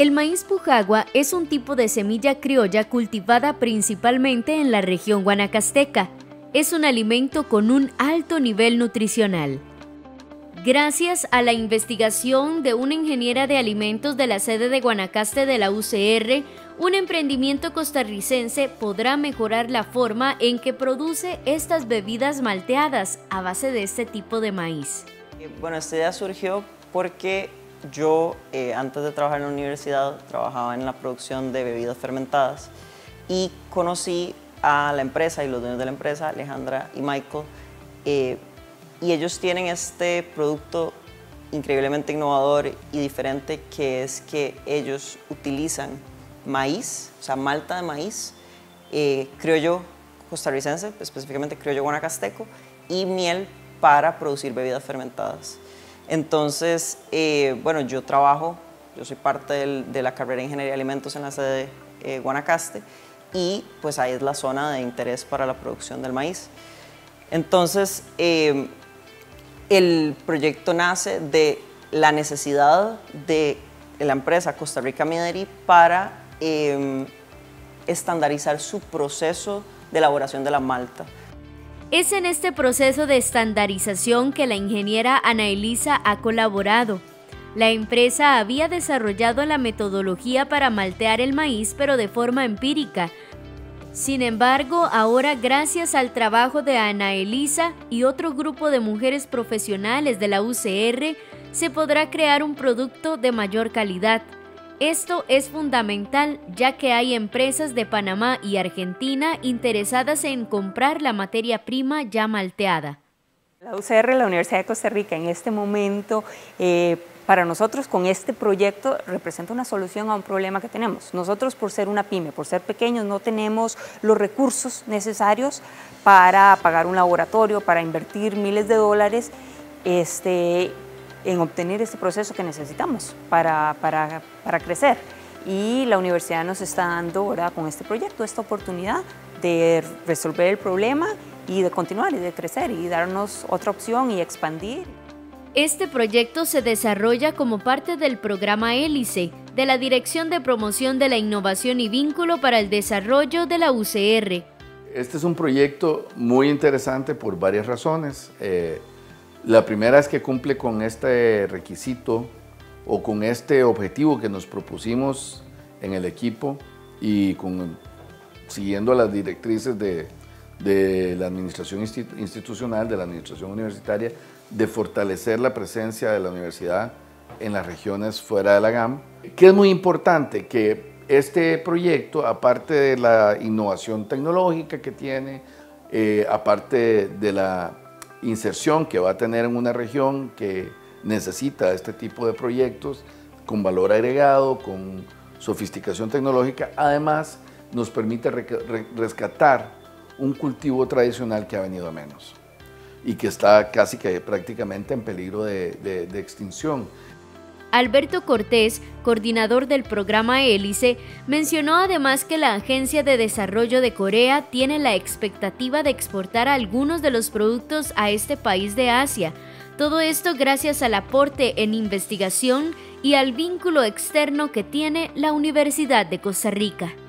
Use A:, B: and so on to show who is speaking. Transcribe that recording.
A: El maíz pujagua es un tipo de semilla criolla cultivada principalmente en la región guanacasteca. Es un alimento con un alto nivel nutricional. Gracias a la investigación de una ingeniera de alimentos de la sede de Guanacaste de la UCR, un emprendimiento costarricense podrá mejorar la forma en que produce estas bebidas malteadas a base de este tipo de maíz.
B: Bueno, esta idea surgió porque yo, antes de trabajar en la universidad, trabajaba en la producción de bebidas fermentadas y conocí a la empresa y los dueños de la empresa, Alejandra y Michael, y ellos tienen este producto increíblemente innovador y diferente, que es que ellos utilizan maíz, o sea, malta de maíz, criollo costarricense, específicamente criollo guanacasteco, y miel para producir bebidas fermentadas. Entonces, bueno, yo soy parte de la carrera de Ingeniería de Alimentos en la sede de Guanacaste, y pues ahí es la zona de interés para la producción del maíz. Entonces, el proyecto nace de la necesidad de la empresa Costa Rica Mideri para estandarizar su proceso de elaboración de la malta.
A: Es en este proceso de estandarización que la ingeniera Ana Elisa ha colaborado. La empresa había desarrollado la metodología para maltear el maíz, pero de forma empírica. Sin embargo, ahora, gracias al trabajo de Ana Elisa y otro grupo de mujeres profesionales de la UCR, se podrá crear un producto de mayor calidad. Esto es fundamental, ya que hay empresas de Panamá y Argentina interesadas en comprar la materia prima ya malteada.
C: La UCR, la Universidad de Costa Rica, en este momento, para nosotros con este proyecto representa una solución a un problema que tenemos. Nosotros, por ser una pyme, por ser pequeños, no tenemos los recursos necesarios para pagar un laboratorio, para invertir miles de dólares en obtener este proceso que necesitamos para crecer. Y la universidad nos está dando ahora con este proyecto esta oportunidad de resolver el problema y de continuar y de crecer y darnos otra opción y expandir.
A: Este proyecto se desarrolla como parte del programa Hélice de la Dirección de Promoción de la Innovación y Vínculo para el Desarrollo de la UCR.
D: Este es un proyecto muy interesante por varias razones. La primera es que cumple con este requisito o con este objetivo que nos propusimos en el equipo y siguiendo las directrices de la administración institucional, de la administración universitaria, de fortalecer la presencia de la universidad en las regiones fuera de la GAM. Que es muy importante que este proyecto, aparte de la innovación tecnológica que tiene, aparte de la inserción que va a tener en una región que necesita este tipo de proyectos con valor agregado, con sofisticación tecnológica, además nos permite rescatar un cultivo tradicional que ha venido a menos y que está casi que prácticamente en peligro de extinción.
A: Alberto Cortés, coordinador del programa Hélice, mencionó además que la Agencia de Desarrollo de Corea tiene la expectativa de exportar algunos de los productos a este país de Asia. Todo esto gracias al aporte en investigación y al vínculo externo que tiene la Universidad de Costa Rica.